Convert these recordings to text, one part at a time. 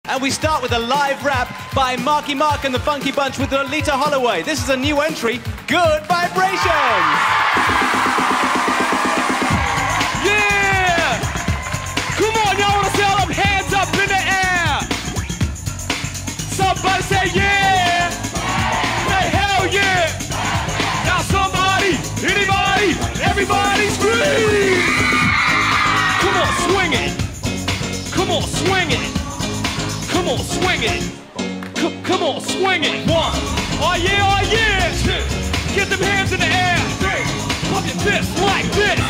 And we start with a live rap by Marky Mark and the Funky Bunch with Lolita Holloway. This is a new entry, Good Vibrations. Yeah! Come on, y'all wanna see all them hands up in the air? Somebody say yeah! Say hell yeah! Now somebody, anybody, everybody scream! Come on, swing it! Come on, swing it! Come on, swing it! Come on, swing it! One! Oh yeah, oh yeah! Two! Get them hands in the air! Three! Pump your fists like this!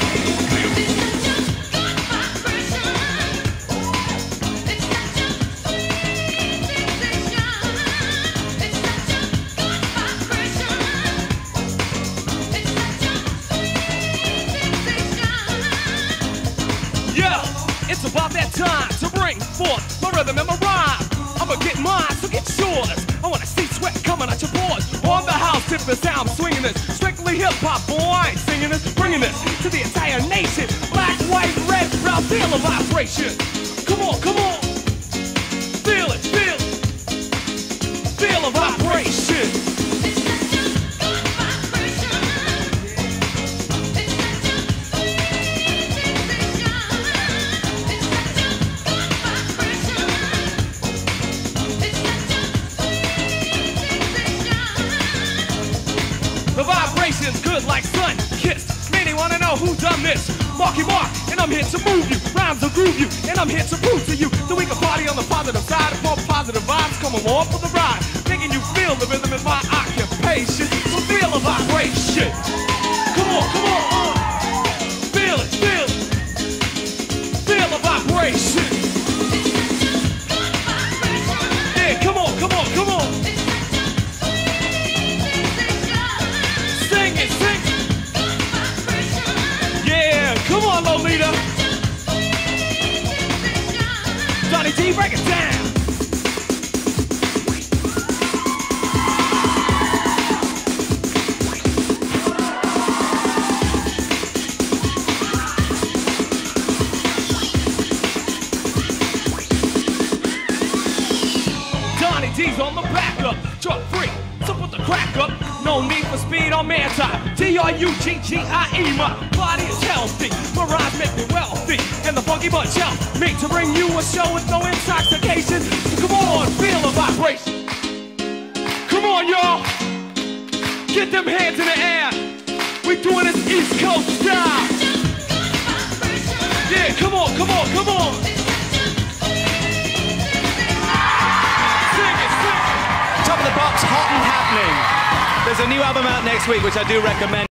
It's about that time to bring forth my rhythm and my rhyme. I'ma get mine, so get yours. I wanna see sweat coming out your pores. On the house, tip the sound, swinging this. Strictly hip-hop, boy, I ain't singing this. Bringing this to the entire nation. Black, white, red, brown, feel the vibration. Come on, come on. Feel it, feel it. Feel the vibration. The vibration's good like sun kissed. Many wanna know who done this. Marky Mark, and I'm here to move you. Rhymes will groove you, and I'm here to prove to you that we can party on the positive side and more positive vibes. Come along for the ride, making you feel the rhythm in my occupation. So feel the vibration. Come on, come on, feel it, feel it. Feel the vibration. Yeah, come on, come on, come on. Come on, Lolita. Donnie D, break it down. Donnie D's on the backup, truck free, so put the crack up. No need for speed on man time. D-R-U-G-G-I-E, my body is healthy. My rhymes make me wealthy. And the Funky Bunch help me to bring you a show with no intoxication. So come on, feel the vibration. Come on, y'all. Get them hands in the air. We doing this East Coast style. Yeah, come on, come on, come on. Sing it, sing it. Top of the Pops, hot and happening. There's a new album out next week, which I do recommend.